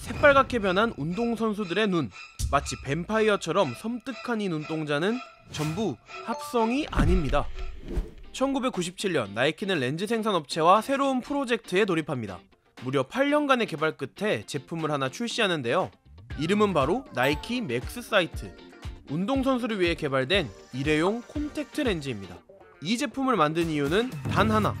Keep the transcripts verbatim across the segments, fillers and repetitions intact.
새빨갛게 변한 운동선수들의 눈, 마치 뱀파이어처럼 섬뜩한 이 눈동자는 전부 합성이 아닙니다. 천구백구십칠 년 나이키는 렌즈 생산업체와 새로운 프로젝트에 돌입합니다. 무려 팔 년간의 개발 끝에 제품을 하나 출시하는데요. 이름은 바로 나이키 맥스사이트. 운동선수를 위해 개발된 일회용 콘택트 렌즈입니다. 이 제품을 만든 이유는 단 하나,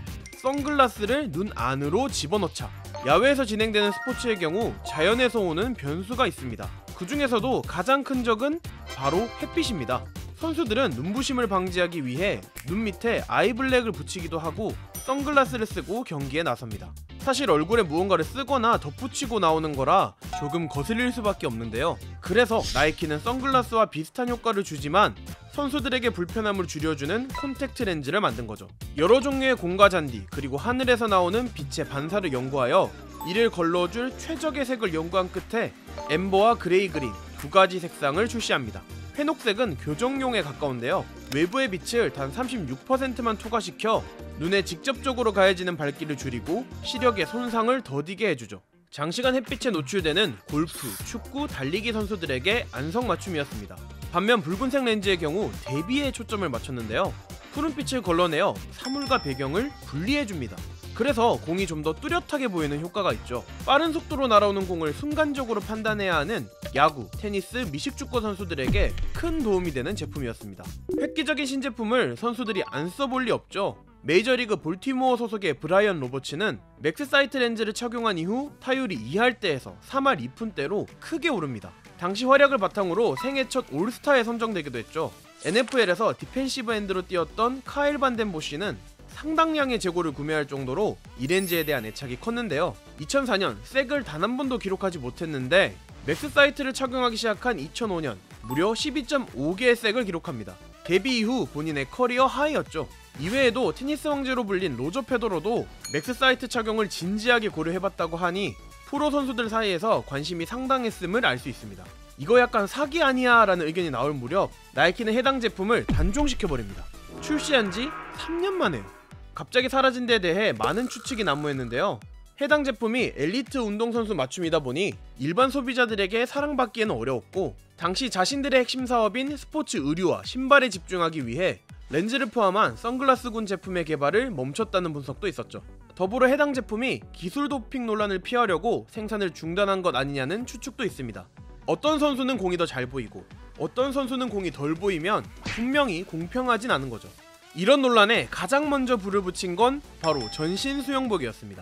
선글라스를 눈 안으로 집어넣자. 야외에서 진행되는 스포츠의 경우 자연에서 오는 변수가 있습니다. 그 중에서도 가장 큰 적은 바로 햇빛입니다. 선수들은 눈부심을 방지하기 위해 눈 밑에 아이블랙을 붙이기도 하고 선글라스를 쓰고 경기에 나섭니다. 사실 얼굴에 무언가를 쓰거나 덧붙이고 나오는 거라 조금 거슬릴 수밖에 없는데요. 그래서 나이키는 선글라스와 비슷한 효과를 주지만 선수들에게 불편함을 줄여주는 콘택트 렌즈를 만든 거죠. 여러 종류의 공과 잔디 그리고 하늘에서 나오는 빛의 반사를 연구하여 이를 걸러줄 최적의 색을 연구한 끝에 엠버와 그레이 그린 두 가지 색상을 출시합니다. 회녹색은 교정용에 가까운데요. 외부의 빛을 단 삼십육 퍼센트만 투과시켜 눈에 직접적으로 가해지는 밝기를 줄이고 시력에 손상을 더디게 해주죠. 장시간 햇빛에 노출되는 골프, 축구, 달리기 선수들에게 안성맞춤이었습니다. 반면 붉은색 렌즈의 경우 대비에 초점을 맞췄는데요. 푸른빛을 걸러내어 사물과 배경을 분리해줍니다. 그래서 공이 좀 더 뚜렷하게 보이는 효과가 있죠. 빠른 속도로 날아오는 공을 순간적으로 판단해야 하는 야구, 테니스, 미식축구 선수들에게 큰 도움이 되는 제품이었습니다. 획기적인 신제품을 선수들이 안 써볼 리 없죠. 메이저리그 볼티모어 소속의 브라이언 로버츠는 맥스사이트 렌즈를 착용한 이후 타율이 이 할대에서 삼 할 이 푼대로 크게 오릅니다. 당시 활약을 바탕으로 생애 첫 올스타에 선정되기도 했죠. 엔에프엘에서 디펜시브 엔드로 뛰었던 카일 반덴보시는 상당량의 재고를 구매할 정도로 이 렌즈에 대한 애착이 컸는데요. 이천사 년 색을 단 한 번도 기록하지 못했는데 맥스사이트를 착용하기 시작한 이천오 년 무려 십이 점 오 개의 색을 기록합니다. 데뷔 이후 본인의 커리어 하이였죠. 이외에도 테니스 황제로 불린 로저 페더러도 맥스사이트 착용을 진지하게 고려해봤다고 하니 프로 선수들 사이에서 관심이 상당했음을 알 수 있습니다. 이거 약간 사기 아니야 라는 의견이 나올 무렵 나이키는 해당 제품을 단종시켜버립니다. 출시한 지 삼 년 만에요. 갑자기 사라진 데 대해 많은 추측이 난무했는데요. 해당 제품이 엘리트 운동선수 맞춤이다 보니 일반 소비자들에게 사랑받기에는 어려웠고 당시 자신들의 핵심 사업인 스포츠 의류와 신발에 집중하기 위해 렌즈를 포함한 선글라스군 제품의 개발을 멈췄다는 분석도 있었죠. 더불어 해당 제품이 기술 도핑 논란을 피하려고 생산을 중단한 것 아니냐는 추측도 있습니다. 어떤 선수는 공이 더 잘 보이고 어떤 선수는 공이 덜 보이면 분명히 공평하진 않은 거죠. 이런 논란에 가장 먼저 불을 붙인 건 바로 전신 수영복이었습니다.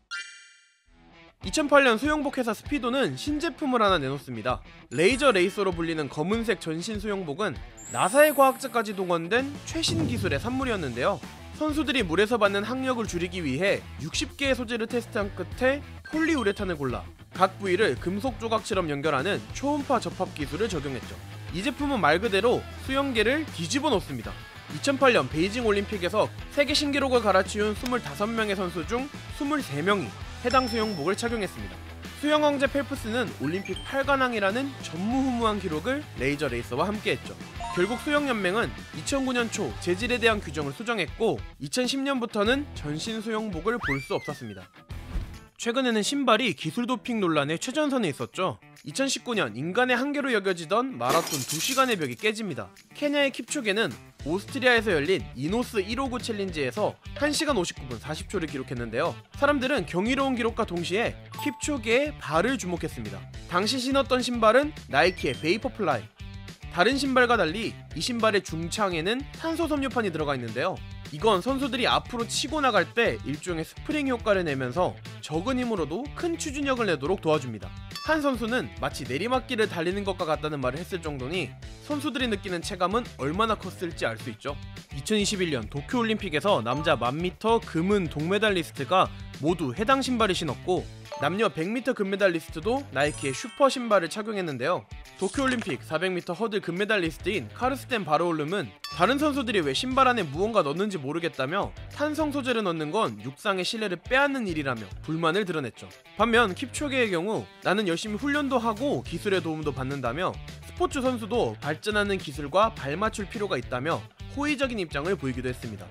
이천팔 년 수영복 회사 스피도는 신제품을 하나 내놓습니다. 레이저 레이서로 불리는 검은색 전신 수영복은 나사의 과학자까지 동원된 최신 기술의 산물이었는데요. 선수들이 물에서 받는 항력을 줄이기 위해 육십 개의 소재를 테스트한 끝에 폴리우레탄을 골라 각 부위를 금속 조각처럼 연결하는 초음파 접합 기술을 적용했죠. 이 제품은 말 그대로 수영계를 뒤집어 놓습니다. 이천팔 년 베이징 올림픽에서 세계 신기록을 갈아치운 이십오 명의 선수 중 이십삼 명이 해당 수영복을 착용했습니다. 수영 황제 펠프스는 올림픽 팔 관왕이라는 전무후무한 기록을 레이저 레이서와 함께했죠. 결국 수영연맹은 이천구 년 초 재질에 대한 규정을 수정했고 이천십 년부터는 전신 수영복을 볼 수 없었습니다. 최근에는 신발이 기술 도핑 논란의 최전선에 있었죠. 이천십구 년 인간의 한계로 여겨지던 마라톤 두 시간의 벽이 깨집니다. 케냐의 킵초게는 오스트리아에서 열린 이노스 백오십구 챌린지에서 한 시간 오십구 분 사십 초를 기록했는데요. 사람들은 경이로운 기록과 동시에 킵초게의 발을 주목했습니다. 당시 신었던 신발은 나이키의 베이퍼플라이. 다른 신발과 달리 이 신발의 중창에는 탄소 섬유판이 들어가 있는데요. 이건 선수들이 앞으로 치고 나갈 때 일종의 스프링 효과를 내면서 적은 힘으로도 큰 추진력을 내도록 도와줍니다. 한 선수는 마치 내리막길을 달리는 것과 같다는 말을 했을 정도니 선수들이 느끼는 체감은 얼마나 컸을지 알 수 있죠. 이천이십일 년 도쿄올림픽에서 남자 만 미터 금은 동메달리스트가 모두 해당 신발을 신었고 남녀 백 미터 금메달리스트도 나이키의 슈퍼 신발을 착용했는데요. 도쿄올림픽 사백 미터 허들 금메달리스트인 카르스텐 바르올름은 다른 선수들이 왜 신발 안에 무언가 넣는지 모르겠다며 탄성 소재를 넣는 건 육상의 신뢰를 빼앗는 일이라며 불만을 드러냈죠. 반면 킵초게의 경우 나는 열심히 훈련도 하고 기술의 도움도 받는다며 스포츠 선수도 발전하는 기술과 발맞출 필요가 있다며 호의적인 입장을 보이기도 했습니다.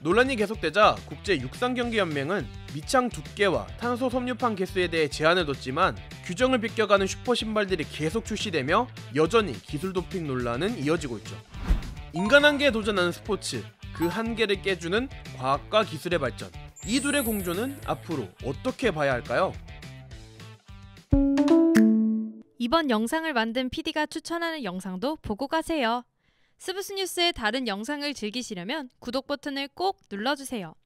논란이 계속되자 국제육상경기연맹은 밑창 두께와 탄소 섭렵한 개수에 대해 제한을 뒀지만 규정을 비껴가는 슈퍼 신발들이 계속 출시되며 여전히 기술 도핑 논란은 이어지고 있죠. 인간 한계에 도전하는 스포츠, 그 한계를 깨주는 과학과 기술의 발전, 이 둘의 공조는 앞으로 어떻게 봐야 할까요? 이번 영상을 만든 피디가 추천하는 영상도 보고 가세요. 스브스 뉴스의 다른 영상을 즐기시려면 구독 버튼을 꼭 눌러주세요.